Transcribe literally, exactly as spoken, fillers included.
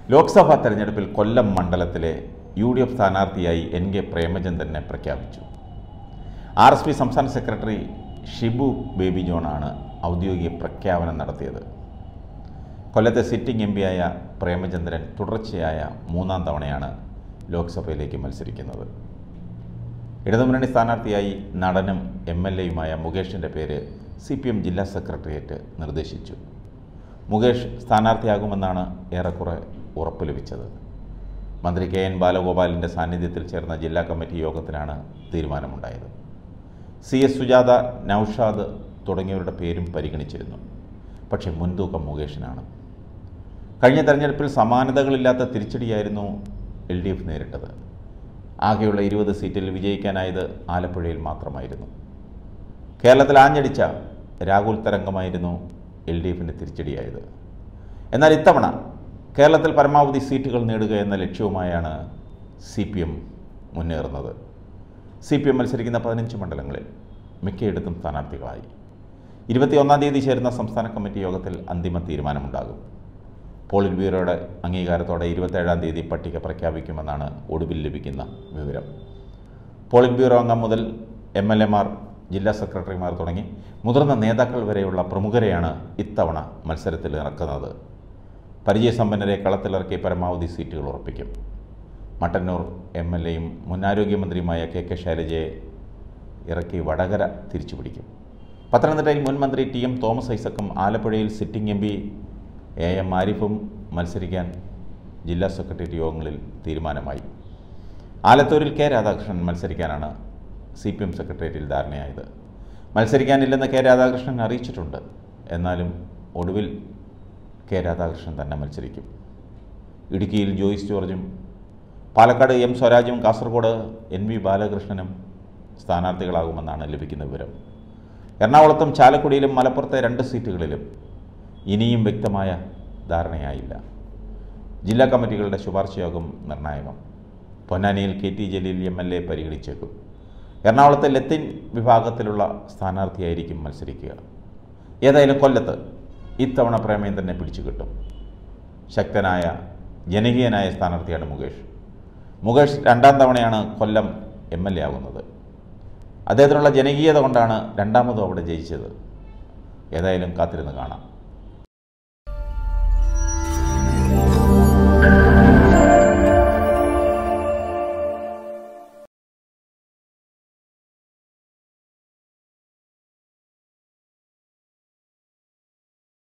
ലോക്സഭാ തെരഞ്ഞെടുപ്പിൽ കൊല്ലം മണ്ഡലത്തിലെ U D F സ്ഥാനാർത്ഥിയായി എൻ കെ പ്രേമചന്ദ്രനെ പ്രഖ്യാപിച്ചു. ആർ എസ് പി സംസ്ഥാന സെക്രട്ടറി ഷിബു ബേബി ജോണാണ് ഔദ്യോഗിക പ്രഖ്യാപനം നടത്തിയത്. കൊല്ലത്തെ സിറ്റിംഗ് എം പിയായ പ്രേമചന്ദ്രൻ തുടർച്ചയായ മൂന്നാം തവണയാണ് ലോക്സഭയിലേക്ക് മത്സരിക്കുന്നത്. ഇടതുമുന്നണി സ്ഥാനാർത്ഥിയായി നടനും എം എൽ എയുമായ മുകേഷിൻ്റെ പേര് സി പി എം ജില്ലാ സെക്രട്ടേറിയറ്റ് നിർദ്ദേശിച്ചു. മുകേഷ് സ്ഥാനാർത്ഥിയാകുമെന്നാണ് ഏറെക്കുറെ ഉറപ്പ് ലഭിച്ചത്. മന്ത്രി കെ എൻ ബാലഗോപാലിൻ്റെ സാന്നിധ്യത്തിൽ ചേർന്ന ജില്ലാ കമ്മിറ്റി യോഗത്തിലാണ് തീരുമാനമുണ്ടായത്. സി എസ് സുജാത, നൌഷാദ് തുടങ്ങിയവരുടെ പേരും പരിഗണിച്ചിരുന്നു. പക്ഷേ മുൻതൂക്കം മുകേഷിനാണ്. കഴിഞ്ഞ തെരഞ്ഞെടുപ്പിൽ സമാനതകളില്ലാത്ത തിരിച്ചടിയായിരുന്നു എൽ ഡി എഫ് നേരിട്ടത്. ആകെയുള്ള ഇരുപത് സീറ്റിൽ വിജയിക്കാനായത് ആലപ്പുഴയിൽ മാത്രമായിരുന്നു. കേരളത്തിൽ ആഞ്ഞടിച്ച രാഹുൽ തരംഗമായിരുന്നു എൽ ഡി എഫിന് തിരിച്ചടിയായത്. എന്നാൽ ഇത്തവണ കേരളത്തിൽ പരമാവധി സീറ്റുകൾ നേടുക എന്ന ലക്ഷ്യവുമായാണ് സി പി എം മുന്നേറുന്നത്. സി പി എം മത്സരിക്കുന്ന പതിനഞ്ച് മണ്ഡലങ്ങളിൽ മിക്കയിടത്തും സ്ഥാനാർത്ഥികളായി. ഇരുപത്തിയൊന്നാം തീയതി ചേരുന്ന സംസ്ഥാന കമ്മിറ്റി യോഗത്തിൽ അന്തിമ തീരുമാനമുണ്ടാകും. പോളിറ്റ് ബ്യൂറോയുടെ അംഗീകാരത്തോടെ ഇരുപത്തേഴാം തീയതി പട്ടിക പ്രഖ്യാപിക്കുമെന്നാണ് ഒടുവിൽ ലഭിക്കുന്ന വിവരം. പോളിറ്റ് ബ്യൂറോ അംഗം മുതൽ എം എൽ എമാർ, ജില്ലാ സെക്രട്ടറിമാർ തുടങ്ങി മുതിർന്ന നേതാക്കൾ വരെയുള്ള പ്രമുഖരെയാണ് ഇത്തവണ മത്സരത്തിൽ ഇറക്കുന്നത്. പരിചയസമ്പന്നരെ കളത്തിലിറക്കി പരമാവധി സീറ്റുകൾ ഉറപ്പിക്കും. മട്ടന്നൂർ എം എൽ എയും മുൻ ആരോഗ്യമന്ത്രിയുമായ കെ കെ ശൈലജയെ ഇറക്കി വടകര തിരിച്ചുപിടിക്കും. പത്തനംതിട്ടയിൽ മുൻ മന്ത്രി ടി എം തോമസ് ഐസക്കും ആലപ്പുഴയിൽ sitting M P A M ആരിഫും മത്സരിക്കാൻ ജില്ലാ സെക്രട്ടേറിയറ്റ് യോഗങ്ങളിൽ തീരുമാനമായി. ആലത്തൂരിൽ കെ രാധാകൃഷ്ണൻ മത്സരിക്കാനാണ് സി പി എം സെക്രട്ടേറിയറ്റിൽ ധാരണയായത്. മത്സരിക്കാനില്ലെന്ന് കെ രാധാകൃഷ്ണൻ അറിയിച്ചിട്ടുണ്ട്. എന്നാലും ഒടുവിൽ കെ രാധാകൃഷ്ണൻ തന്നെ മത്സരിക്കും. ഇടുക്കിയിൽ ജോയിസ് ജോർജും പാലക്കാട് എം സ്വരാജും കാസർഗോഡ് എൻ വി ബാലകൃഷ്ണനും സ്ഥാനാർത്ഥികളാകുമെന്നാണ് ലഭിക്കുന്ന വിവരം. എറണാകുളത്തും ചാലക്കുടിയിലും മലപ്പുറത്തെ രണ്ട് സീറ്റുകളിലും ഇനിയും വ്യക്തമായ ധാരണയായില്ല. ജില്ലാ കമ്മിറ്റികളുടെ ശുപാർശയോഗം നിർണായകം. പൊന്നാനിയിൽ K T Jaleel M L A പരിഗണിച്ചേക്കും. എറണാകുളത്തെ ലത്തീൻ വിഭാഗത്തിലുള്ള സ്ഥാനാർത്ഥിയായിരിക്കും മത്സരിക്കുക. ഏതായാലും കൊല്ലത്ത് ഇത്തവണ പ്രേമചന്ദ്രനെ പിടിച്ചു കിട്ടും. ശക്തനായ ജനകീയനായ സ്ഥാനാർത്ഥിയാണ് മുകേഷ്. മുകേഷ് രണ്ടാം തവണയാണ് കൊല്ലം എം എൽ എ ആകുന്നത്. അദ്ദേഹത്തിനുള്ള ജനകീയത കൊണ്ടാണ് രണ്ടാമതും അവിടെ ജയിച്ചത്. ഏതായാലും കാത്തിരുന്ന് കാണാം.